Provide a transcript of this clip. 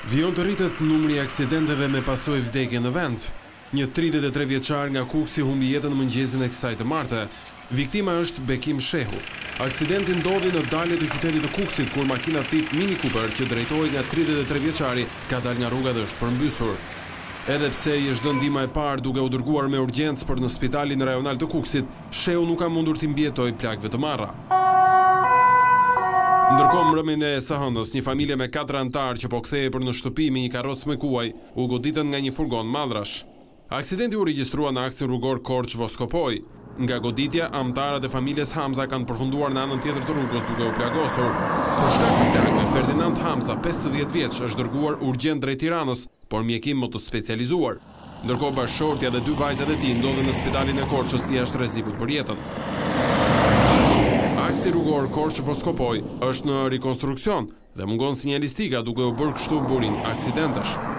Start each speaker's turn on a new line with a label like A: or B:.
A: Vion të rritet numri i aksidenteve me pasojë vdekje në vend. Një 33 vjeçar nga Kuksi humbi jetën në mëngjesin e kësaj të martë. Viktima është Bekim Shehu. Aksidenti ndodhi në dalje të qytetit të Kuksit, kur makina tip Mini Cooper që drejtohej nga 33 vjeçari ka dalë nga rruga dhe është përmbysur. Edhe pse i është dhënë ndihma e parë duke u dërguar me urgjencë për në spitalin rajonal të Kuksit, Shehu nuk ka mundur të mbijetojë plagëve të marra. Ndërkohë mbrëmjen e së hënës, një familje me 4 anëtar që po kthehej për në shtëpi me një karrocë me kuaj, u goditën nga një furgon madhrash. Aksidenti u regjistrua në aksin rrugor Korç-Voskopoj. Nga goditja, anëtarët e familjes Hamza kanë përfunduar në anën tjetër të rrugës duke u plagosur. Për shkak të plagëve, Ferdinand Hamza, 50 vjeç, është dërguar urgjent drejt Tiranës, por mjekim më të specializuar. Ndërkohë bashkëshortja dhe 2 vajzat e tij ndodhen në spitalin e Korçës jashtë rrezikut për jetën. Aksi rrugor Korç-Voskopoj është në rikonstruksion dhe mungon sinjalistika duke u bërë kështu burim aksidentesh.